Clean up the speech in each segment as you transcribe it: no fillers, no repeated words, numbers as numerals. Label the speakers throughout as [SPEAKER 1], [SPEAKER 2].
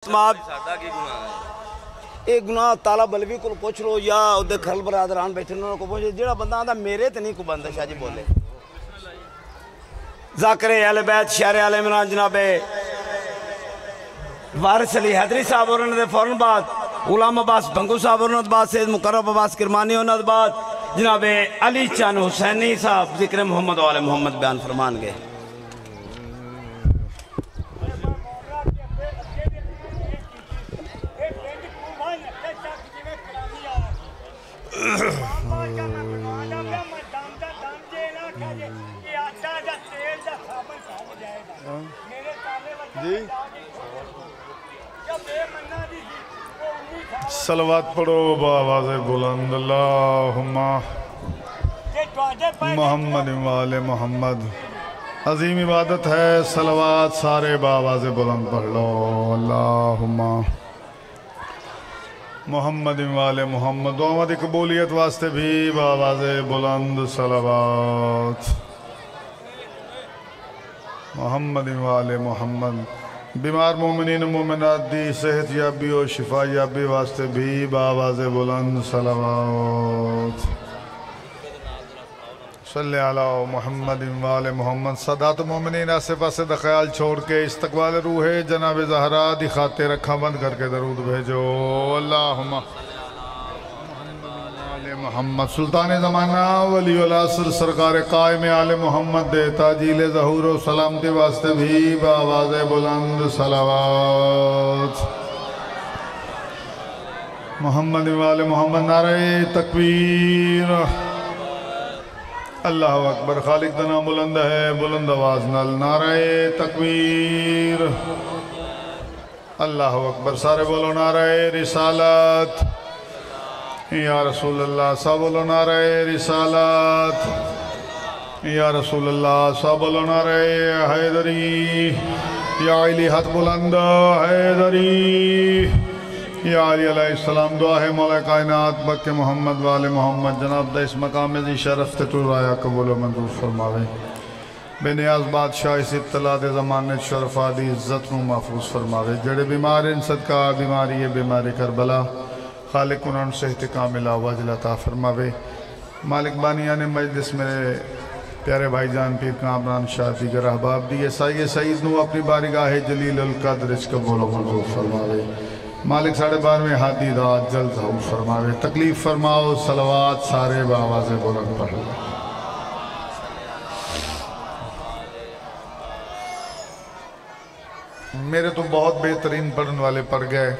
[SPEAKER 1] اعتماد یہ گناہ تالا بلوی کو پوچھ لو یا ادھے کھل برادران بیٹھے انہوں کو پوچھ جڑا بندہ آدھا میرے تے نہیں کو بندہ شاہ جی بولے ذاکر اہل بیت شہر اہل عمران جناب وارث علی حیدری صاحب اور انہوں نے فوراں بعد غلام عباس بھنگو صاحب اور انہوں نے بعد سید مقرب عباس کرمانی اور انہوں نے بعد جناب علی چان حسینی صاحب ذکر محمد و آل محمد بیان فرمان گئے
[SPEAKER 2] صلوات پڑھو بآواز بلند اللہم محمد وآل محمد عظیم عبادت ہے صلوات سارے بآواز بلند پڑھ لو اللہم محمد وآل محمد دعوت قبولیت واسطے بھی بآواز بلند صلوات محمد وآل محمد بیمار مومنین و مومنات دی صحت یابی و شفا یابی واسطے بھی بآواز بلند صلوات صلی علی محمد وآل محمد سادات مومنین آسے پاسے دا خیال چھوڑ کے استقبال روح جناب زہرا دی خاطر رکھا بند کر کے درود بھیجو اللہم محمد سلطان زمانہ ولی العصر سرکار قائم آل محمد دے تاجیل ظہور و سلامتی واسطے بھی بآواز بلند صلوات محمد وآل محمد نعرہ تکبیر اللہ اکبر خالق دنا بلند ہے بلند آواز نال نعرہ تکبیر اللہ اکبر سارے بولو نعرہ رسالت یا رسول اللہ سب بولو نعرہ رسالت یا رسول اللہ سب بولو نعرہ حیدری یا علی حد بلند حیدری یا علی علیہ السلام دعا ہے مولا کائنات بک محمد وآل محمد جناب دا اس مقام میں شرف تے ٹور آیا قبول و منظور فرماوے بے نیاز بادشاہ اس اطلاع دے زمانے شرفا دی عزت نو محفوظ فرماوے جڑے بیمار ان صدقہ بیماری ہے بیماری کربلا خالق انہوں سے کاملہ وجل عطا فرماوے مالک بانیان مجلس میرے پیارے بھائی جان پیر کامران شاہ دیگر احباب دیئے سائیے سعید نو اپنی بارگاہ جلیل القدر اس قبول و منظور فرماوے مالک 12:30 ہادی رات جلد ظہور فرماوے تکلیف فرماؤ صلوات سارے بآواز بلند پڑھو میرے تو بہت بہترین پڑھن والے پڑھ گئے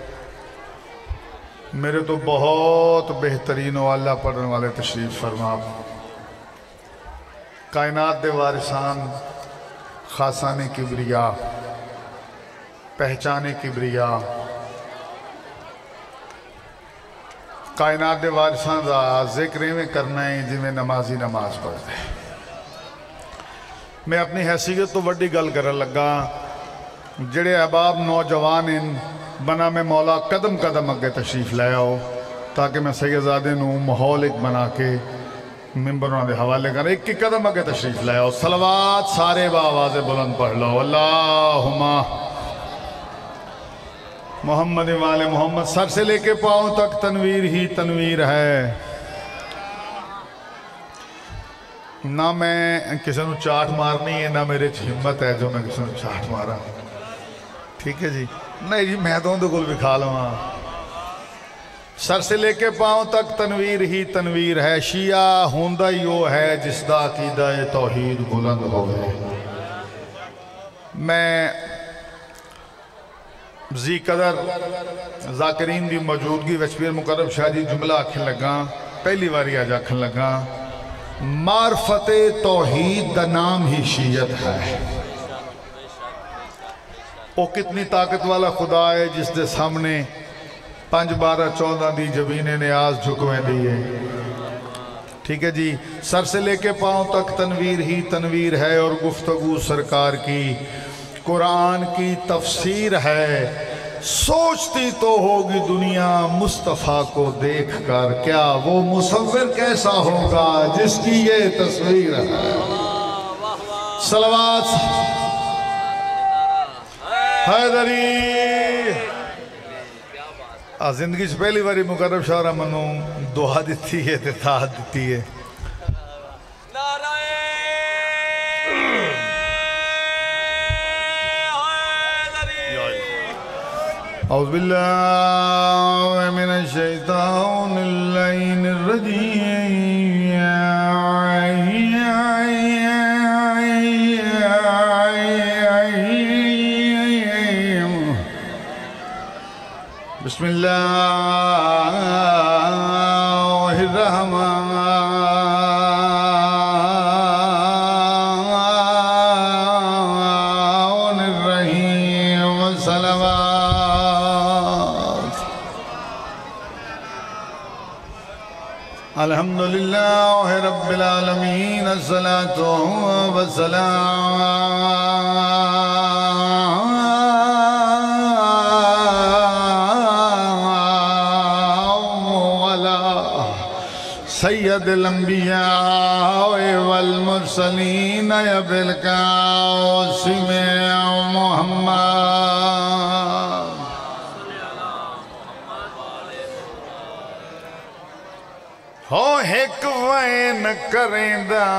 [SPEAKER 2] میرے تو بہت بہترین و اللہ پڑھن والے تشریف فرما کائنات دے وارثان خاصان کبریا پہچان کبریا کائنات دے وارثان دا ذکر میں کرنا ہے جی میں نمازی نماز پڑھتے ہیں میں اپنی حیثیت تو وڈی گل کرن لگا جڑے احباب نوجوان ان بنا میں مولا قدم قدم اگے تشریف لے آؤ تاکہ میں سیدزادے نو ماحول ایک بنا کے ممبروں دے حوالے کریں ایک قدم اگے تشریف لے آؤ صلوات سارے بآواز بلند پڑھ لو اللہم محمد وآل محمد سر سے لے کے پاؤں تک تنویر ہی تنویر ہے نہ میں کسی نو چاٹ مارنی ہے نہ میرے ہمت ہے جو میں کسی نو چاٹ مارا ٹھیک ہے جی نہیں جی میں تو ان کو بھی کھا لوں سر سے لے کے پاؤں تک تنویر ہی تنویر ہے شیعہ ہوندہ یو ہے جس دا عقیدہ توحید بلند ہوئے میں زی قدر ذاکرین دی موجودگی وچپیر مقرب شاہ جی جملہ آکھن لگا پہلی باری آج آکھن لگا معرفت توحید دا نام ہی شیعت ہے وہ کتنی طاقت والا خدا ہے جس دے سامنے 5 12 14 دی جبین نیاز جھکویں دیئے ٹھیک ہے جی سر سے لے کے پاؤں تک تنویر ہی تنویر ہے اور گفتگو سرکار کی قرآن کی تفسیر ہے سوچتی تو ہوگی دنیا مصطفیٰ کو دیکھ کر کیا وہ مصور کیسا ہوگا جس کی یہ تصویر ہے صلوات حیدری زندگی سے پہلی باری مقرب شاہ منو دعا دیتی ہے تے تاہت دیتی ہے اعوذ باللہ من الشیطان اللعین الرجیم بسم اللہ الرحمن الرحیم صلوات الحمدللہ رب العالمین الصلاة سید الانبیاء والمرسلین بالقاسم محمد ہو ایک وین کریں دا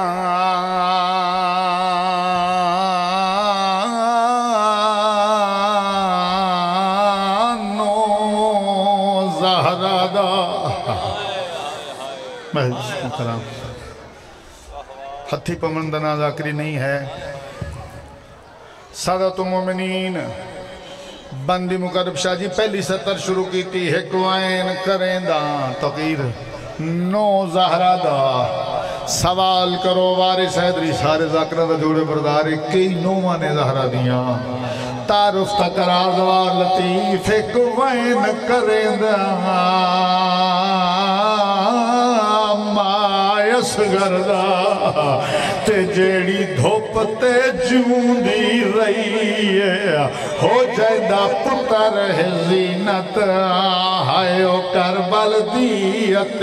[SPEAKER 2] نو زہرہ دا محترم ہتھی پمندنا ذاکری نہیں ہے سادت مومنین بندی مقرب شاہ جی پہلی سطر شروع کی تھی ایک وین کریں دا تقیر نو زہرہ دا سوال کرو وارث حیدری سارے ذاکرہ دا جوڑے برداری کئی نومانے زہرہ دیاں تعارف تقرار دوار لطیف ایک وین کریں دا مایس گردہ تے جیڑی دھوپتے جوندی رہی ہے ہو جائدہ پتر زینت آئیو کربل دیت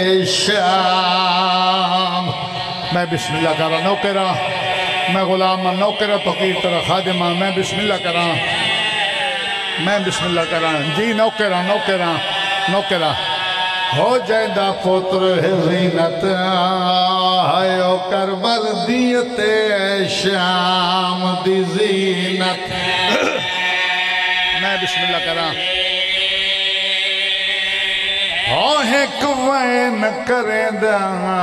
[SPEAKER 2] شام میں بسم اللہ کر رہا نوکرہ میں غلام نوکرہ فقیر طرح خادمہ میں بسم اللہ کر رہا میں بسم اللہ کر رہا جی نوکرہ نوکرہ نوکرہ ہو جائدہ پتر زینت آئیو کربل دیت شام دی زینت میں بسم اللہ کر رہا ہو ایک وین کریں دا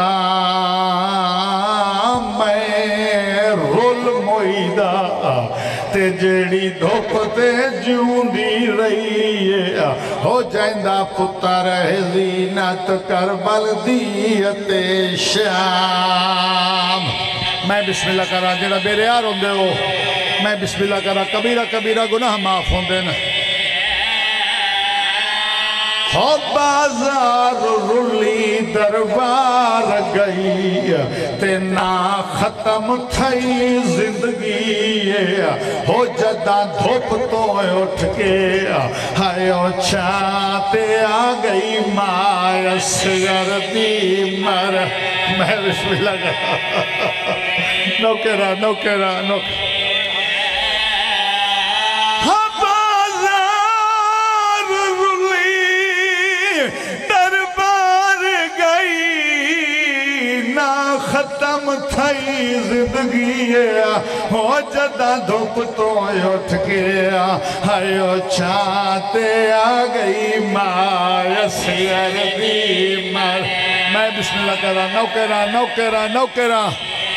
[SPEAKER 2] میں رول موئیدہ تے جیڑی دھوپتے جوندی رہی ہے ہو جائندہ پتر زینت کربل دیت شام میں بسم اللہ کر رہا جیڑا بے ریار ہوں دے ہو میں بسم اللہ کر رہا کبیرہ کبیرہ گناہ معاف ہوں دے نا ہو بازار رلی دربار گئی تے نا ختم تھئی زندگی ہو جدہ دھوپ تو اٹھ کے ہائیو چھاتے آ گئی مایس گردی مر میں بسم اللہ کر نوکرہ نوکرہ نوکرہ ختم تھئی زندگی ہو جدہ دھوپ تو اٹھ کے ہائیو چھاتے آ گئی مایس گردی مر میں بسم اللہ کر رہا نوکرہ نوکرہ نوکرہ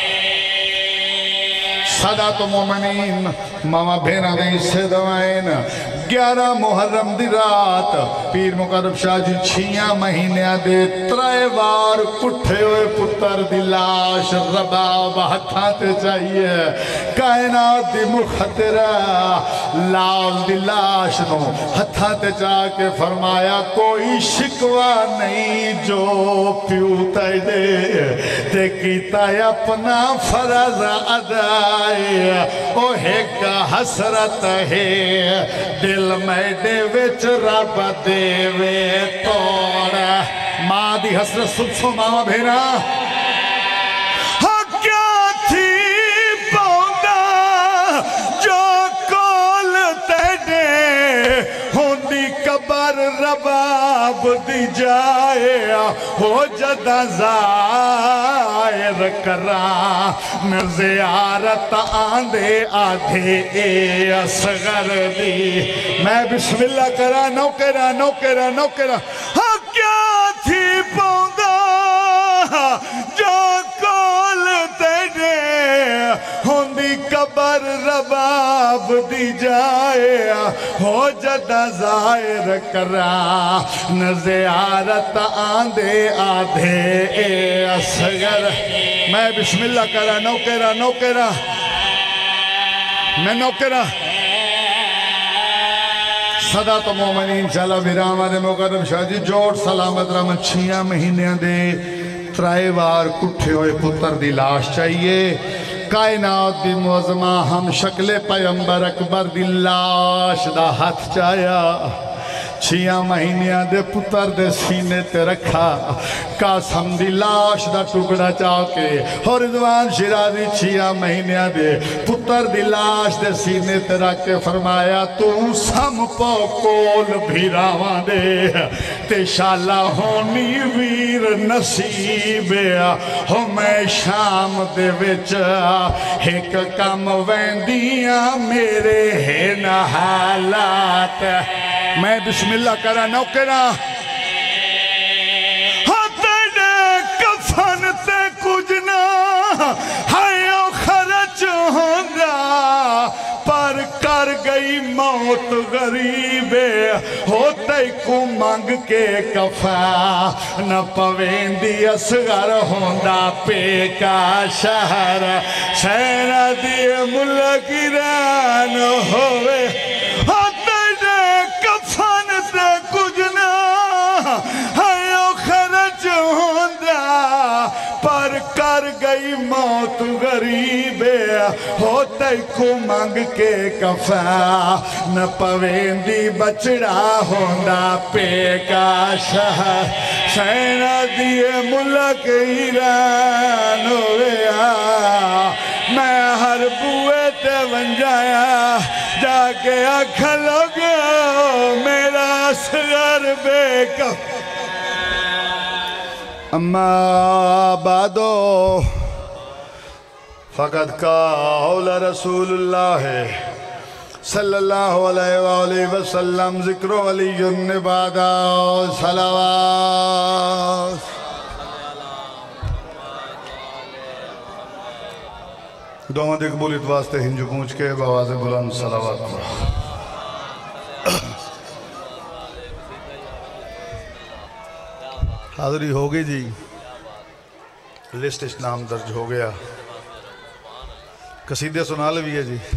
[SPEAKER 2] سادات مومنین ماما بھینا دیں سے دوائن 11 محرم دی رات پیر مقرب شاہ جی 6 مہینے دے ترائے وار کٹھے ہوئے پتر دی لاش رباب ہتھاتے چاہیے کائنات دی مخطرہ لال دی لاش نو ہتھاتے چاہ کے فرمایا کوئی شکوہ نہیں جو پیوتا دے تے کیتا اپنا فرض ادائے او ایک حسرت ہے دل میں دے وچ رب دے وے توڑ ماں دی حسرت سبسو ماں بھینا کیا تھی پوندا جو کول تیڈے ہوندی قبر رباب دی جائے ہو جدہ زائر کرا زیارت آندے آدھے اے اصغر دی میں بسم اللہ کرا نوکرہ نوکرہ نوکرہ ہاں کیا تھی پوندا جو کول تیرے ہوندی قبر رباب دی جائے ہو جدہ ظاہر کرا نزیارت آندے آدھے اے اصغر میں بسم اللہ کرا نوکرہ نوکرہ میں نوکرہ صدا تو مومنین چلا برامہ دے مقرب شاہ جی جوڑ سلامت رحمت 6 مہینے دے ترائے وار کٹھے ہوئے پتر دی لاش چاہیے کائنات دی معظمہ ہم شکل پیمبر اکبر دی لاش دا ہاتھ چاہیا 6 مہینے دے پتر دے سینے تے رکھا قاسم دی لاش دا ٹکڑا چاہ کے اور رضوان شیرازی 6 مہینے دے پتر دی لاش دے سینے تے رکھ کے فرمایا تو سم پو کول بھیراواں دے تے شالا ہونی ویر نصیب ہو میں شام دے وچ ایک کم ویندیاں میرے ہے نہ حالات میں بسم اللہ کرا نوکرہ ہاتھنے کفن تے کجنا ہائیو خرچ ہوندہ پر کر گئی موت غریبے ہوتے کو مانگ کے کفا نہ پویندی اصغر ہوندہ پے کا شہر سینہ دیے ملک ایران ہوئے پر کر گئی موت غریبے ہوتے کو مانگ کے کفا نہ پویندی بچڑا ہوندہ پے کا شہر سینہ دیے ملک ایران ہویا میں ہر بوئے تے ونجایا جا کے اکھلو گیا میرا اصغر بے کفا اما بعدو فقد قال رسول اللہ صلی اللہ علیہ وآلہ وسلم ذکر علی النبادہ صلوات دوہاں دے قبولیت واسطے ہنجو پونچھ کے بواز بلند صلوات حاضری ہو گئی جی لسٹ اس نام درج ہو گیا قصیدے سنا لوی ہے جی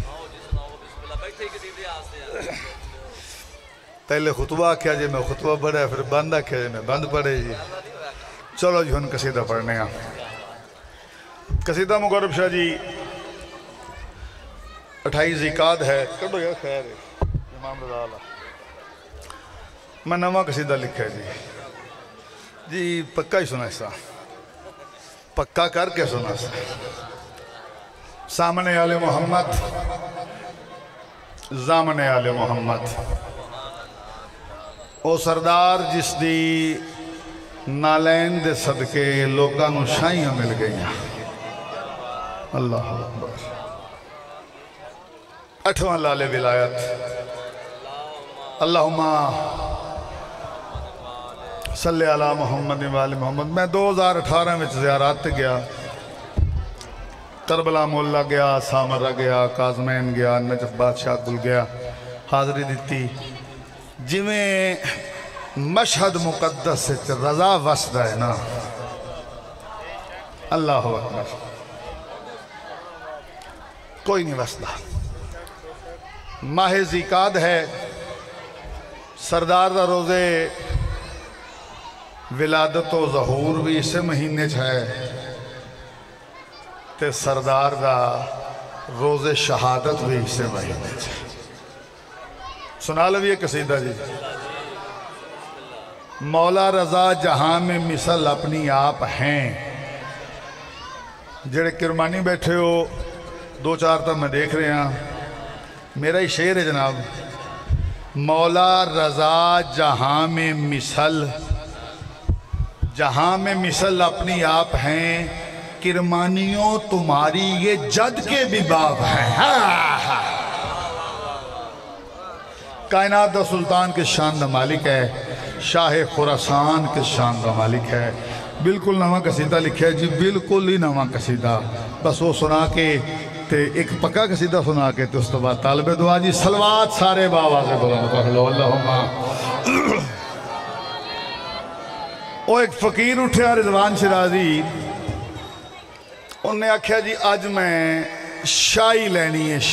[SPEAKER 2] پہلے خطبہ کیا جی میں خطبہ پڑھا پھر بندہ کیا جی میں بند پڑھے جی چلو جی ہن قصیدہ پڑھنے ہیں قصیدہ مقرب شاہ جی 28 ذیقعد ہے کڑو یا خیر ہے امام رضا اللہ میں نواں قصیدہ لکھا ہے جی جی پکا ہی سنا ایسا پکا کر کے سنا ایسا سامنے آل محمد زامنے آل محمد او سردار جس دی نالین دے صدقے لوگاں نو شائیاں مل گئیاں اللہ اکبر 8واں لال ولایت اللہم صلی علی محمد وآل محمد میں 2018 میں زیارات گیا کربلا مولا گیا سامرہ گیا کاظمین گیا نجف بادشاہ گل گیا حاضری دیتی جی میں مشہد مقدس سے رضا وسدہ ہے نا اللہ اکبر کوئی نہیں وسدہ ماہ ذیقعد ہے سردار دا روزے ولادت و ظہور بھی اسے مہینے چھائے تے سردار دا روز شہادت بھی اسے مہینے چھائے سنا لو یہ قصیدہ جی مولا رضا جہاں میں مثل اپنی آپ ہیں جڑے کرمانی بیٹھے ہو 2-4 تک میں دیکھ رہے ہیں میرا ہی شعر ہے جناب مولا رضا جہاں میں مثل اپنی آپ ہیں، کرمانیوں تمہاری یہ جد کے بھی باپ ہیں۔ کائنات دا سلطان کے شان دا مالک ہے، شاہ خراسان کے شان دا مالک ہے۔ بالکل نواں قصیدہ لکھا ہے جی، بالکل ہی نواں قصیدہ، بس وہ سنا کے تے ایک پکا قصیدہ سنا کے تے اس تو بعد طالب دعا جی صلوات سارے بابا سے بلند کر لو اللہم۔ وہ ایک فقیر اٹھیا رضوان شرازی، انہوں نے آکھیا جی آج میں شاہی لینی ہے،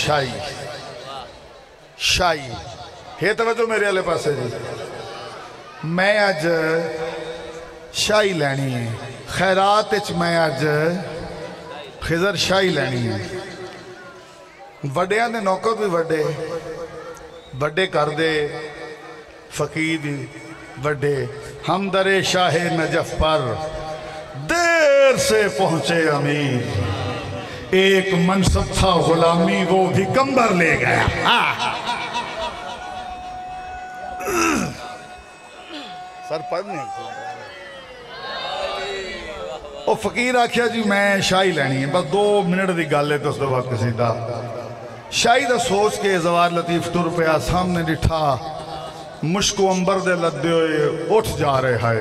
[SPEAKER 2] شاہی ہے توجہ میرے والے پاسے جی، میں آج شاہی لینی ہے، خیرات اچ میں آج خضر شاہی لینی ہے۔ وڈیاں دے نوکر بھی وڈے کر دے، فقیر وڈے، ہم در شاہ نجف پر دیر سے پہنچے امیر، ایک منصب تھا غلامی وہ بھی کمبر لے گیا۔ سر پڑھنے او فقیر آکھیا جی میں شاہی لینی ہے، بس 2 منٹ دی گل ہے تو اس دے بعد قصیدہ۔ شاہی دا سوچ کے زوار لطیف ٹر پیا، سامنے ڈٹھا مشک و امبر دے لدے ہوئے اٹھ جا رہے ہے۔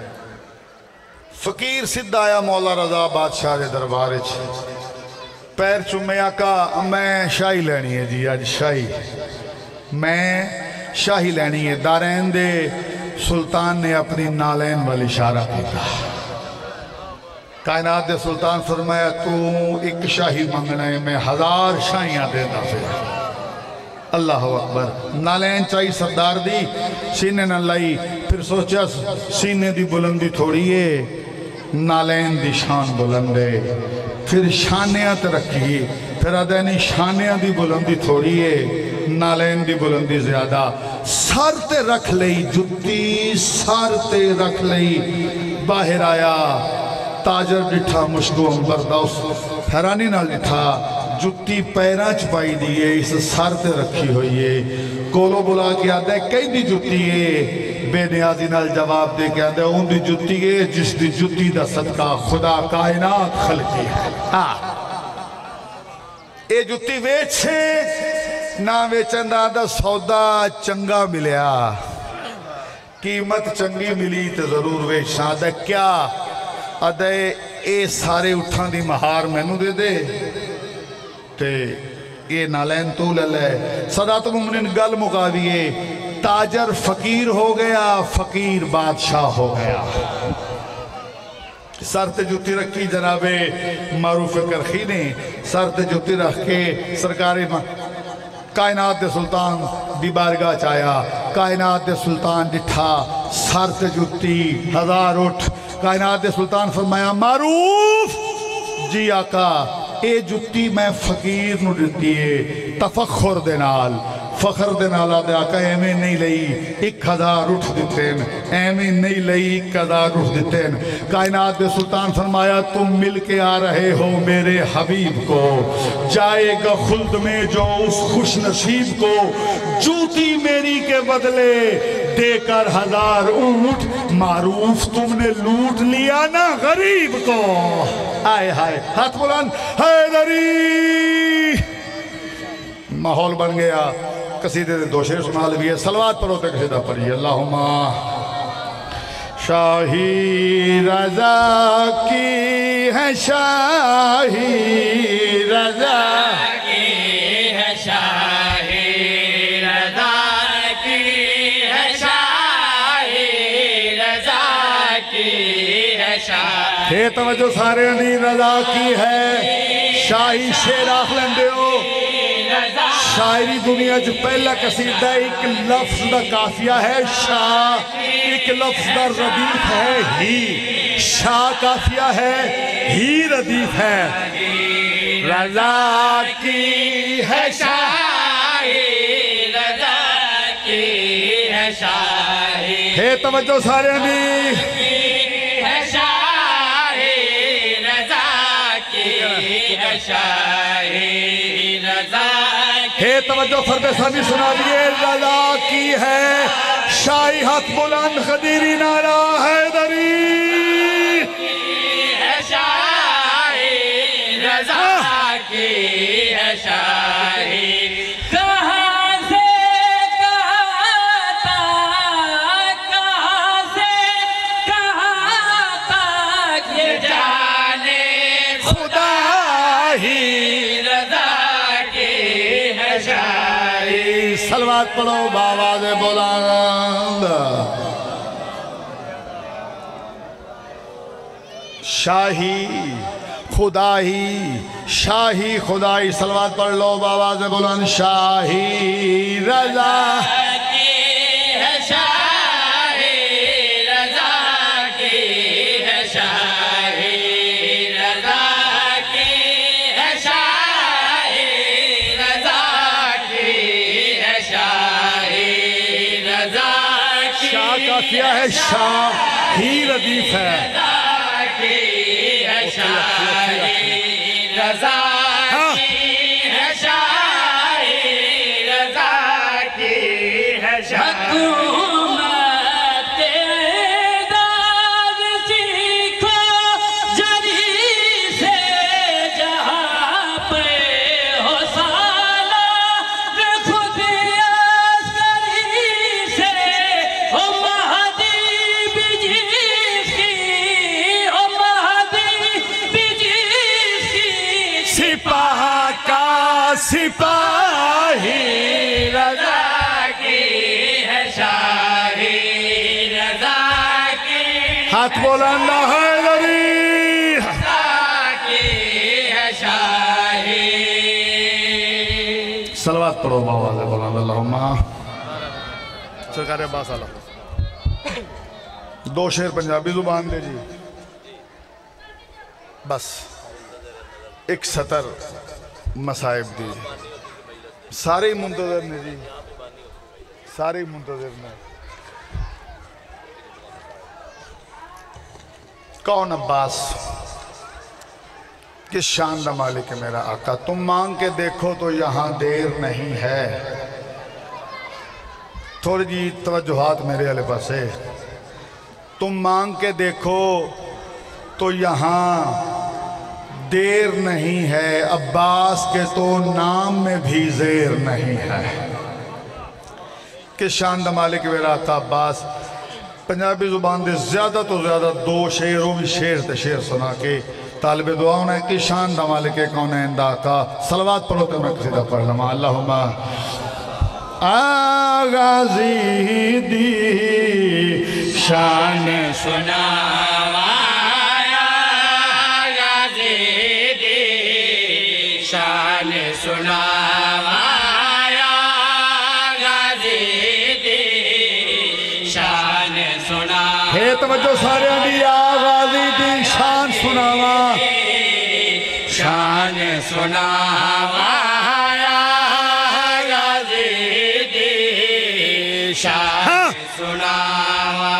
[SPEAKER 2] فقیر سدھا آیا مولا رضا بادشاہ دے دربار وچ، پیر چومے آقا میں شاہی لینی ہے جی، آج میں شاہی لینی ہے۔ دارین دے سلطان نے اپنی نالین والی اشارہ کیتا، کائنات دے سلطان فرمایا تو ایک شاہی منگنا ہے، میں 1000 شاہیاں دیتا پھر۔ اللہ اکبر، نالین چاہی سردار دی، سینے نہ لائی، پھر سوچا سینے دی بلندی تھوڑی ہے، نالین دی شان بلندے، پھر شانیات رکھی، پھر ادینی شانیاں دی بلندی تھوڑی ہے، نالین دی بلندی زیادہ، سر تے رکھ لئی جتی، سر تے رکھ لئی، باہر آیا تاجر ڈٹھا مشکو امبر دا، اس حیرانی نہ ڈٹھا جتی پیران چپائی دیئے، اس سر تے رکھی ہوئی ہے، کولو بلا کے آدھے کئی دی جتی ہے، بے نیازی نال جواب دے کے آدھے ان دی جتی ہے جس دی جتی دا صدقہ خدا کائنات خلقی ہے۔ اے جتی ویچے نہ ویچن دا سودا چنگا ملیا، قیمت چنگی ملی تے ضرور ویچنا، آدھے کیا آدھے اے سارے اٹھان دی مہار میں نو دے دے تے یہ نالین تو لے صدات ممنن گل مقاویے، تاجر فقیر ہو گیا، فقیر بادشاہ ہو گیا۔ سر تے جتی رکھی جناب معروف کرخی نے، سر تے جتی رکھ کے سرکاری کائنات دے سلطان دی بارگاہ چایا، کائنات دے سلطان ڈٹھا سر تے جتی 1000 اٹھ، کائنات دے سلطان فرمایا معروف جی آقا اے جتی میں فقیر نو دیتی ہے، تفخر دے نال، فخر دے نال آدھے آقا ایمیں نہیں لئی 1000 اٹھ دیتیں، ایمیں نہیں لئی 1000 اٹھ دیتیں۔ کائنات دے سلطان فرمایا تم مل کے آ رہے ہو میرے حبیب کو، جائے گا خلد میں جو اس خوش نصیب کو، جوتی میری کے بدلے دے کر 1000 اونٹ، معروف تم نے لوٹ لیا نا غریب کو۔ آئے ہائے ہاتھ بلند، حیدری ماحول بن گیا۔ قصیدے دے 2 شعر سنا لگی ہے، صلوات پر ہوتے قصیدہ پڑھیے، اللہم شاہی رضا کی ہے، شاہی رضا کی ہے، شاہی رضا کی ہے، شاہی رضا کی ہے، شاہی توجہ سارے نہیں رضا کی ہے، شاہی شیر آخ لندے ہو، شاعری دنیا جو پہلا قصیدہ ایک لفظ دا کافیہ ہے شاہ، ایک لفظ دا ردیف ہے ہی، شاہ کافیہ ہے ہی ردیف ہے، رضا کی ہے شاہی رضا کی ہے، شاہی ہے توجہ سارے نہیں ہے، شاہی رضا کی ہے، شاہی رضا ہے توجہ فرد ثانی سنا دیئے رضا کی ہے شاہی ہاتھ بلند خدیری نعرہ حیدری
[SPEAKER 3] ہے شاہی رضا کی ہے شاہی کہاں سے کہاں تک یہ جانے خدا ہی رضا کی ہے شاہی
[SPEAKER 2] سلوات پڑھو بآواز بلند شاہی خدائی شاہی خدائی سلوات پڑھ لو بآواز بلند شاہی رضا
[SPEAKER 3] کی ہے شاہی رضا کی ہے شاہی رضا کی ہے شاہی رضا کی ہے شاہی رضا کی
[SPEAKER 2] شاہ کا کیا ہے شاہ ہی ردیف ہے
[SPEAKER 3] شاہی رضا کی ہے شاہی رضا کی ہے شاہی حکومت اعداد سیکھو جری سے جہاں پہ ہو سالار خود عسکری سے ہو مہدی بھی جس کی ہو مہدی بھی جس کی
[SPEAKER 2] سپاہ کا سپاہی
[SPEAKER 3] رضا کی ہے شاہی رضا کی
[SPEAKER 2] ہاتھ بلند حیدری
[SPEAKER 3] رضا کی ہے شاہی
[SPEAKER 2] سلوات پڑھو بآواز بلند اللہم سرکار عباس علیہ دو شعر پنجابی زبان دے جی بس ایک سطر مصائب دی سارے ہی منتظر نے جی سارے ہی منتظر نے کون عباس کس شان دا مالک ہے میرا آقا تم مانگ کے دیکھو تو یہاں دیر نہیں ہے تھوڑی جی توجہات میرے علیہ پاسے تم مانگ کے دیکھو تو یہاں دیر نہیں ہے عباس کے تو نام میں بھی زیر نہیں ہے کس شان دا مالک میرا آقا عباس پنجابی زبان دے زیادہ تو زیادہ دو شعروں میں شعر تے شعر سنا کے طالب دعا ہونا ہے کس شان دا مالک کونین دا آقا صلوات پڑھو تے میں قصیدہ پڑھ لما اللہم آغازی دی شان
[SPEAKER 3] سناوایا غازی دی شان سناوایا غازی دی شان سنا
[SPEAKER 2] ہے توجہ سارے دی آغازی دی شان سناوا
[SPEAKER 3] شان سناوایا غازی دی شان سناوا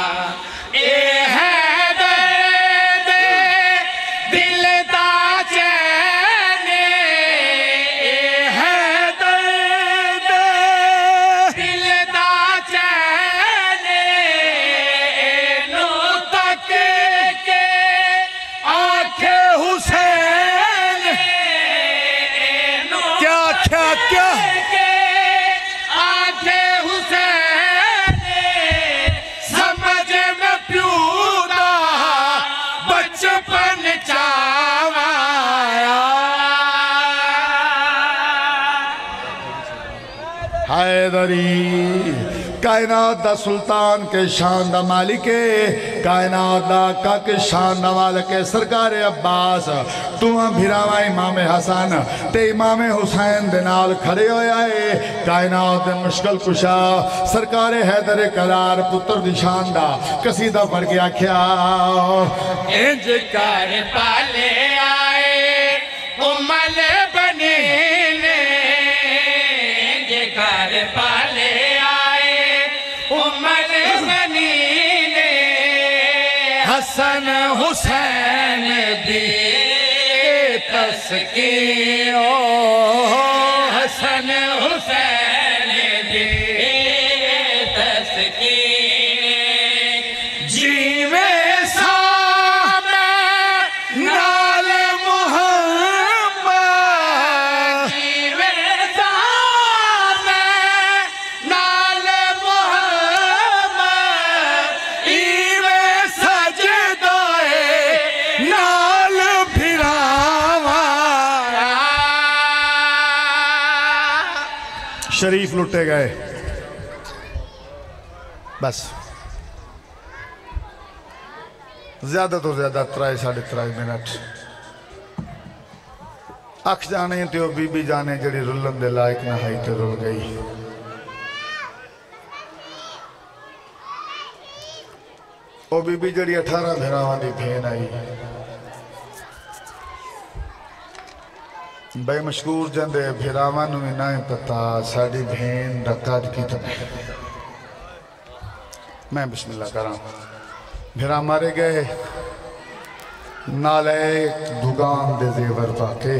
[SPEAKER 2] حیدری کائنات دا سلطان کے شان دا مالک کائنات دا آقا کے شان دا مالک سرکار عباس تمہاں بھراوا امام حسن تے امام حسین دے نال کھڑے ہوئے آئے کائنات دے مشکل کشا سرکار حیدر قرار پتر دی شان دا قصیدہ پڑھ کے آکھیا
[SPEAKER 3] انج کر پالے آئے امال بنی کر پالے آئے امال بنی نے
[SPEAKER 2] حسن حسین دی تسکین
[SPEAKER 3] حسن حسین دی تسکین جیویں سام نال محمد جیویں سام نال محمد ایویں سجدائے نال
[SPEAKER 2] شریف لٹے گئے بس زیادہ تو زیادہ 3.5 منٹ اکھ جانے تے او بی بی جانے جڑی رلن دے لائق نہ ہائی تے رل گئی او بی بی جڑی 18 بھراواں دی بھین آئی بے مشکور جندے بھراواں نو نہ پتا ساڈی بھین رکعت کتنے میں بسم اللہ کراں بھرا مارے گئے نالے دھگان دے زیور پاکے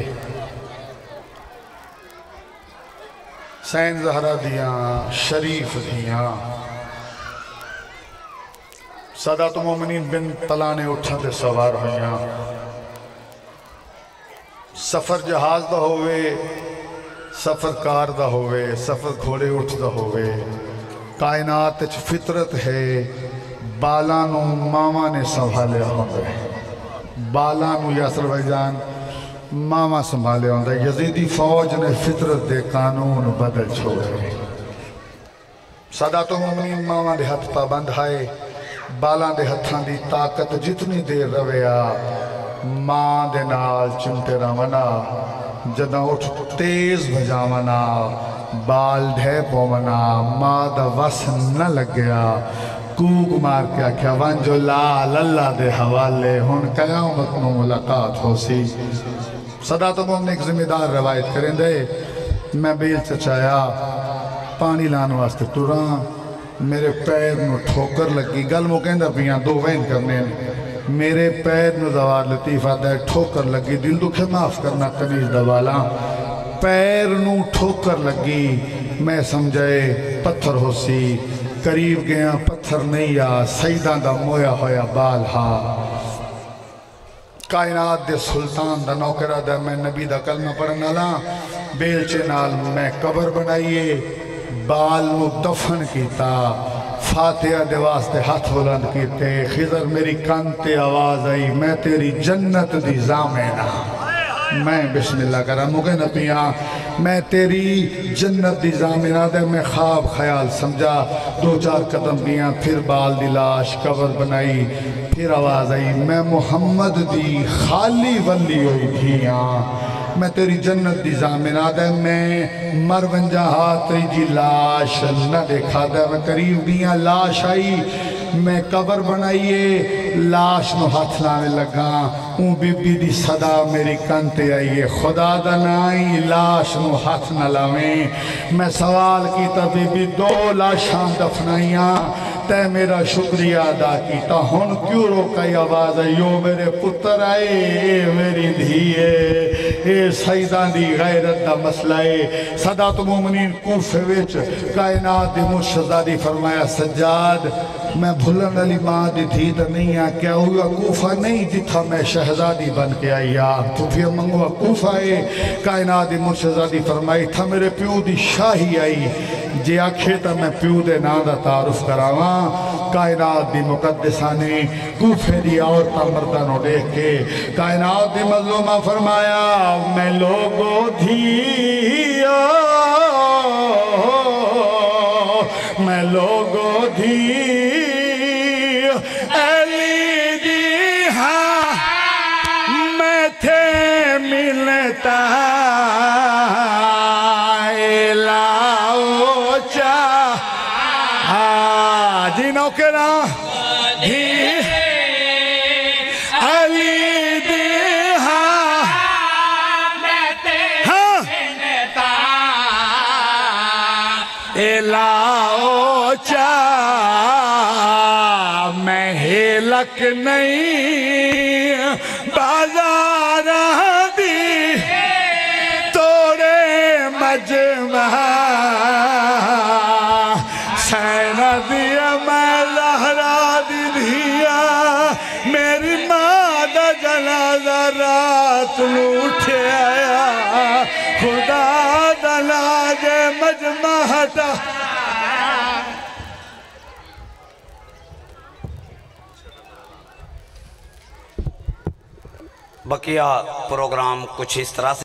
[SPEAKER 2] سین زہرہ دیاں شریف دیاں سادات مومنین بن تلانے اٹھا دے سوار ہویاں سفر جہاز دا ہوئے سفر کار دا ہوئے سفر گھوڑے اٹھ دا ہوئے کائنات فطرت ہے بالانو ماما نے سنبھالے ہوندے بالانو یاسر بھائی جان ماما سنبھالے ہوندے یزیدی فوج نے فطرت دے قانون بدل چھوڑے سادات مومنین ماما دے ہاتھ پابند ہائے بالان دے ہتھاں دی طاقت جتنی دیر رویا ماں دے نال چمتے رونا جدہ اٹھ تیز بجاونا بال ڈھے پونا ماں دا وس نہ لگ گیا کوک مار کیا کیا وانجو لال اللہ دے حوالے ہن قیامت میں ملاقات ہو سی صدات مومن ایک ذمہ دار روایت کریں دے میں بیل چچایا پانی لان واسطے ٹوراں میرے پیر نو ٹھوکر لگی گل مو کہندہ پیاں دو وین کرنے میرے پیر نو دوار لطیفہ دے ٹھوکر لگی دل دکھے معاف کرنا کنیز دوالا پیر نو ٹھوکر لگی میں سمجھے پتھر ہو سی قریب گیا پتھر نہیں آ سیدان دا مویا ہویا بال ہا کائنات دے سلطان دا نوکرہ دا میں نبی دا کلمہ پڑھنا لا بیلچے نال میں قبر بنائیے بال نو دفن کیتا فاتحہ دے واسطے ہاتھ بلند کیتے خضر میری کانتے آواز آئی میں تیری جنت دی زامینہ میں بسم اللہ کرا مگے نبیاں میں تیری جنت دی زامینہ دے میں خواب خیال سمجھا 2-4 قدم بیاں پھر بال دی لاش قبر بنائی پھر آواز آئی میں محمد دی خالی ولی ہوئی دھیاں میں تیری جنت دی زامنہ دے میں مر ونجا تیری جی لاش نہ دیکھا دے میں قریب دیاں لاش آئی میں قبر بنائیے لاش نو ہاتھ لانے لگا اون بی بی دی صدا میری کنتے آئیے خدا دا نائی لاش نو ہاتھ نہ لاویں میں سوال کیتا بی بی 2 لاشاں دفنائیاں تے میرا شکریہ ادا کیتا ہن کیوں روکائی آواز ہے یو میرے پتر آئے میری دھیے اے سیدان دی غیرت دا مسئلہ ہے صدات مومنین کوفے وچ کائنات دی مرشدہ فرمایا سجاد میں بھلن علی ماں دی دھی دا نہیں آ کیا ہوا کوفہ نہیں جتھا میں شہزادی بن کے آئی تو پھر منگوا کوفہ ہے کائنات دی مرشدہ فرمائی تھا میرے پیو دی شاہی آئی جے آکھے تا میں پیو دے نا دا تعارف کراواں کائنات دی مقدسانی کوفے دی عورتہ مردانوں دیکھ کے کائنات دی مظلومہ فرمایا میں لوگوں دھیا میں لوگوں دھیا علی دی ہاں میں تھے ملتا نوکرہ دھی علی دی ہاں
[SPEAKER 3] ملتا
[SPEAKER 2] الاؤ چاہ میں ہیلک نہیں بازار دی توڑے مجھ میں زہرا دی دھیا میری ماں دا جنازہ رات نو اٹھے آیا خدا دا لاجے مجمع ہٹا
[SPEAKER 1] بقیہ پروگرام کچھ اس طرح سے